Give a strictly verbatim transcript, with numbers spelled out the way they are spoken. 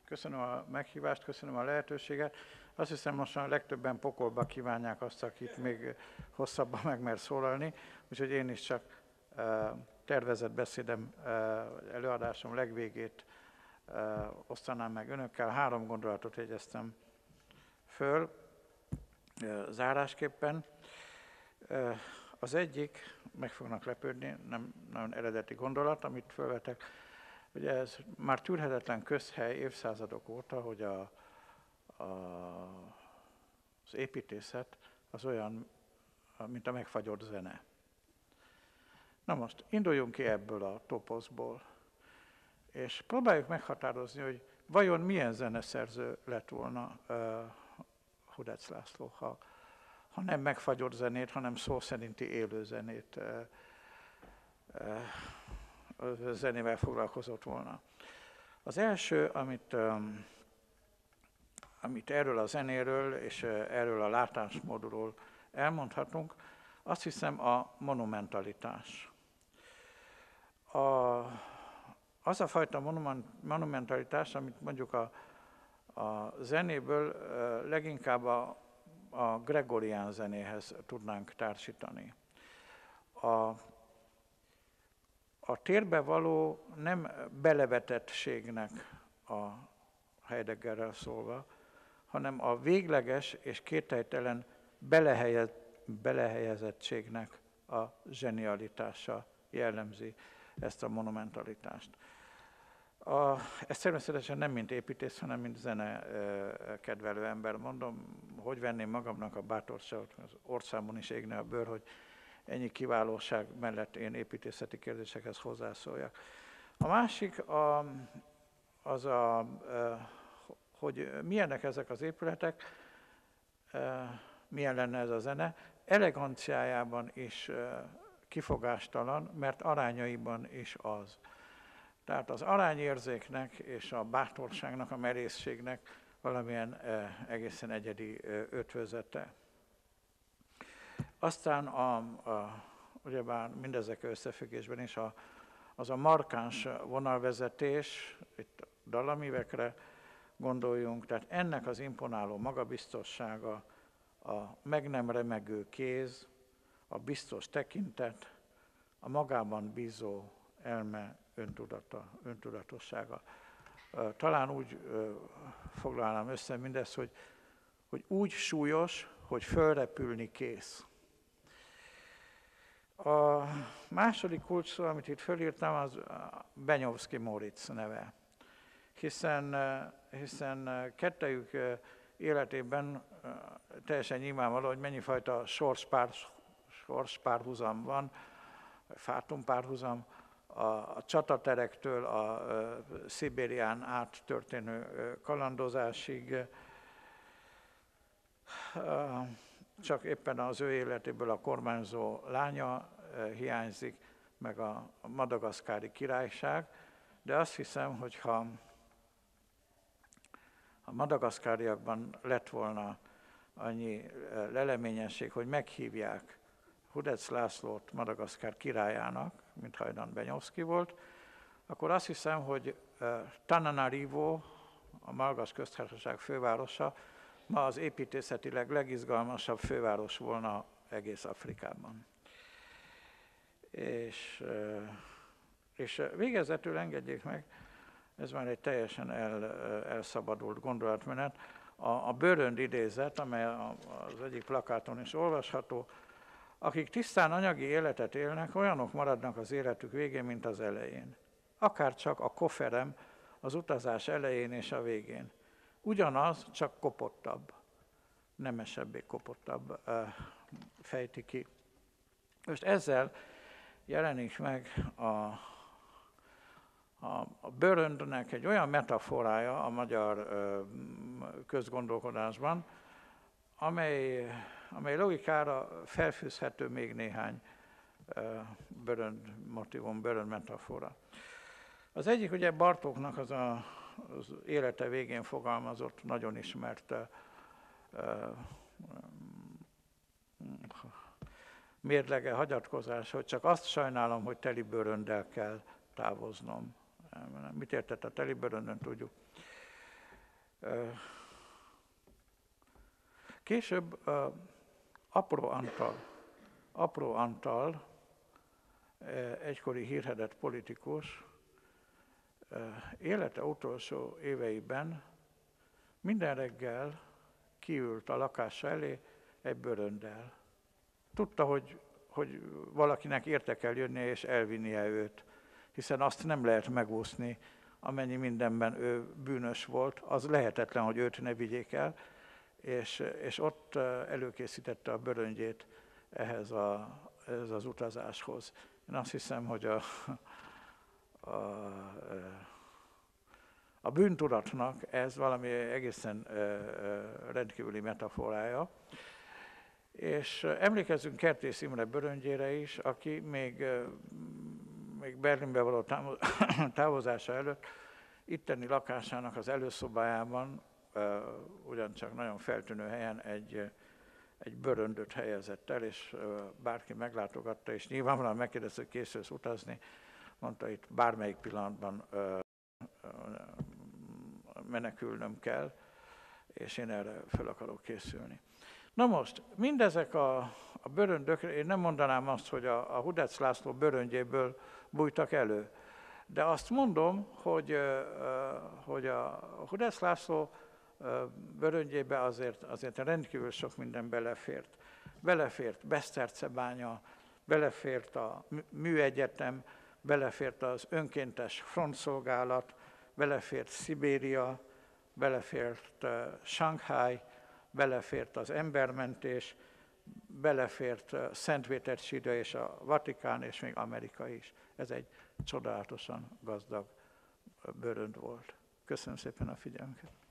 Köszönöm a meghívást, köszönöm a lehetőséget. Azt hiszem, most a legtöbben pokolba kívánják azt, akit még hosszabban meg mer szólalni, úgyhogy én is csak uh, tervezett beszédem, uh, előadásom legvégét uh, osztanám meg önökkel. Három gondolatot jegyeztem föl uh, zárásképpen. Uh, az egyik, meg fognak lepődni, nem nagyon eredeti gondolat, amit fölvetek. Ugye ez már tűrhetetlen közhely évszázadok óta, hogy a, a, az építészet az olyan, mint a megfagyott zene. Na most, induljunk ki ebből a toposzból, és próbáljuk meghatározni, hogy vajon milyen zeneszerző lett volna uh, Hudec László, ha, ha nem megfagyott zenét, hanem szó szerinti élő zenét uh, uh, zenével foglalkozott volna. Az első, amit, um, amit erről a zenéről és uh, erről a látásmódról elmondhatunk, azt hiszem a monumentalitás. A, az a fajta monumentalitás, amit mondjuk a, a zenéből uh, leginkább a, a gregorián zenéhez tudnánk társítani. A, A térbe való nem belevetettségnek a Heideggerrel szólva, hanem a végleges és kételytelen belehelyez, belehelyezettségnek a zsenialitása jellemzi ezt a monumentalitást. A, ezt természetesen nem mint építész, hanem mint zene kedvelő ember mondom, hogy venném magamnak a bátorságot, az orszámon is égne a bőr, hogy ennyi kiválóság mellett én építészeti kérdésekhez hozzászóljak. A másik a, az, a, hogy milyenek ezek az épületek, milyen lenne ez a zene, eleganciájában is kifogástalan, mert arányaiban is az. Tehát az arányérzéknek és a bátorságnak, a merészségnek valamilyen egészen egyedi ötvözete. Aztán a, a, ugyebár mindezek összefüggésben is a, az a markáns vonalvezetés, itt dallamívekre gondoljunk, tehát ennek az imponáló magabiztossága, a meg nem remegő kéz, a biztos tekintet, a magában bízó elme öntudata, öntudatossága. Talán úgy foglalnám össze mindezt, hogy, hogy úgy súlyos, hogy fölrepülni kész. A második kulcsszó, amit itt fölírtam, az Benyovszky Móricz neve. Hiszen, hiszen kettejük életében teljesen nyilvánvaló, hogy mennyi fajta sorspár, sorspárhuzam van, fátumpárhuzam, a, a csataterektől a, a Szibérián át történő kalandozásig. Csak éppen az ő életéből a kormányzó lánya hiányzik, meg a madagaszkári királyság, de azt hiszem, hogy ha a madagaszkáriakban lett volna annyi leleményesség, hogy meghívják Hudec Lászlót Madagaszkár királyának, mint hajdan Benyovszky volt, akkor azt hiszem, hogy Tananarivo, a Malgasz köztársaság fővárosa, ma az építészetileg legizgalmasabb főváros volna egész Afrikában. És, és végezetül engedjék meg, ez már egy teljesen el, elszabadult gondolatmenet, a, a Bőrönd idézet, amely az egyik plakáton is olvasható, akik tisztán anyagi életet élnek, olyanok maradnak az életük végén, mint az elején. Akár csak a koferem az utazás elején és a végén. Ugyanaz, csak kopottabb, nemesebbé kopottabb uh, fejti ki. Most ezzel jelenik meg a, a, a Bőröndnek egy olyan metaforája a magyar uh, közgondolkodásban, amely, amely logikára felfűzhető még néhány uh, Bőrönd motivum, Bőrönd metafora. Az egyik ugye Bartóknak az a az élete végén fogalmazott, nagyon ismert uh, uh, mérlege, hagyatkozás, hogy csak azt sajnálom, hogy teli bőröndel kell távoznom. Mit értett a teli bőröndön, tudjuk. Később Apró Antal, Apró Antal, egykori hírhedett politikus, élete utolsó éveiben minden reggel kiült a lakása elé egy bőrönddel. Tudta, hogy, hogy valakinek érte kell jönnie és elvinnie őt, hiszen azt nem lehet megúszni, amennyi mindenben ő bűnös volt, az lehetetlen, hogy őt ne vigyék el, és, és ott előkészítette a bőröndjét ehhez, a, ehhez az utazáshoz. Én azt hiszem, hogy a, a, a bűntudatnak ez valami egészen rendkívüli metaforája. És emlékezzünk Kertész Imre bőröndjére is, aki még, még Berlinbe való távozása előtt itteni lakásának az előszobájában, ugyancsak nagyon feltűnő helyen egy, egy bőröndöt helyezett el, és bárki meglátogatta, és nyilvánvalóan megkérdezte, hogy készülsz utazni, mondta, itt bármelyik pillanatban menekülnöm kell, és én erre fel akarok készülni. Na most, mindezek a, a bőröndök, én nem mondanám azt, hogy a, a Hudec László bőröndjéből bújtak elő, de azt mondom, hogy, hogy a Hudec László bőröndjébe azért, azért rendkívül sok minden belefért. Belefért Besztercebánya, belefért a műegyetem, belefért az önkéntes frontszolgálat, belefért Szibéria, belefért Sanghai, belefért az embermentés, belefért Szentpétercsíra és a Vatikán, és még Amerika is. Ez egy csodálatosan gazdag bőrönd volt. Köszönöm szépen a figyelmüket.